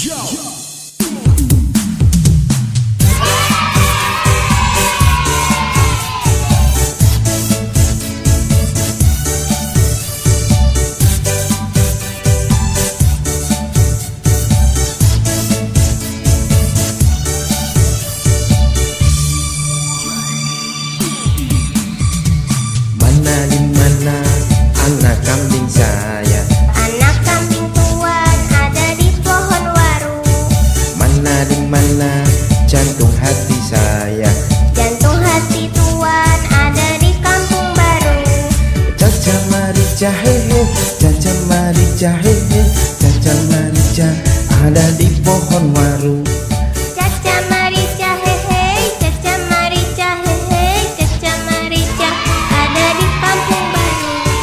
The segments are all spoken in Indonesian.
Dimana anak kambing saya? Anak kambing tuan ada di pohon waru. Dimana jantung hati saya? Jantung hati tuan ada di kampung baru. Caca Marica hehe, Caca Marica hehe, Caca Marica ada di pohon waru. Caca Marica hehe, Caca Marica hehe, Caca Marica ada di kampung baru.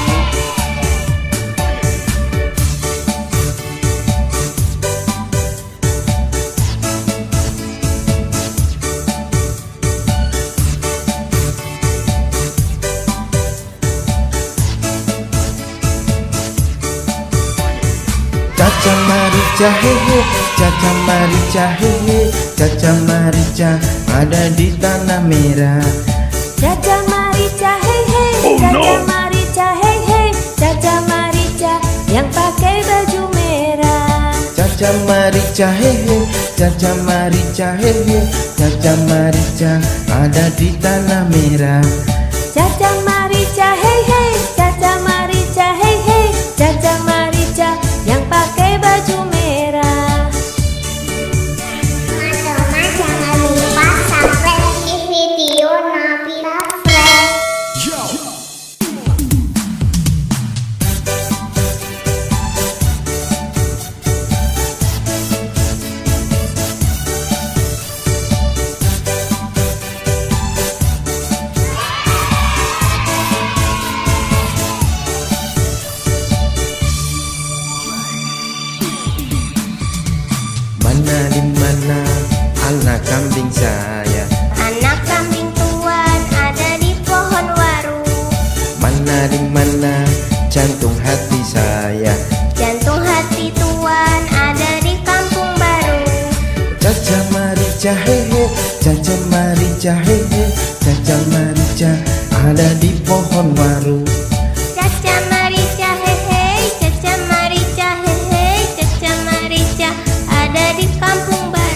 Caca Marica hehe, Caca Marica hehe, Caca Marica ada di tanah merah. Caca Marica hehe, Caca Marica hehe, Caca Marica yang pakai baju merah. Caca Marica hehe, Caca Marica hehe, Caca Marica ada di tanah merah. Caca Marica hehe, Caca Marica hehe, Caca Marica yang pakai baju merah. Teman-teman jangan lupa subscribe di video Nabila Fresh. Dimana anak kambing saya? Anak kambing tuan ada di pohon waru. Dimana jantung hati saya? Jantung hati tuan ada di kampung baru. Caca Marica hehe, Caca Marica hehe, Caca Marica ada di pohon waru. Caca Marica hehe, Caca Marica hehe, Caca Marica ada di kampung baru.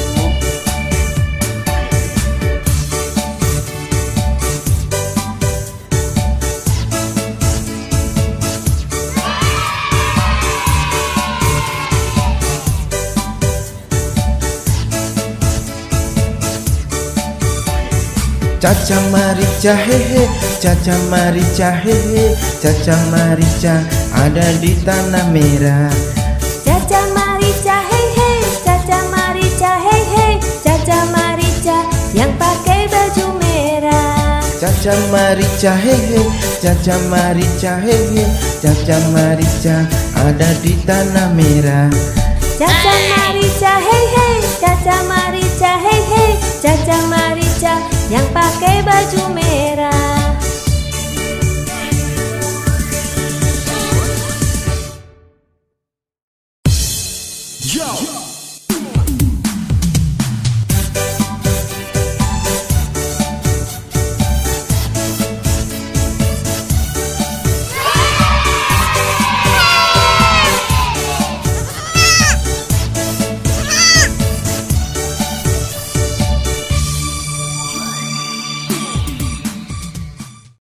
Caca Marica hehe, Caca Marica hehe, Caca Marica ada di tanah merah. Caca Marica hehe, Caca Marica hehe, Caca Marica yang pakai baju merah. Caca Marica hehe, Caca Marica hehe, Caca Marica ada di tanah merah. Caca Marica hehe, Caca Marica hehe, Caca Marica yang pakai baju merah.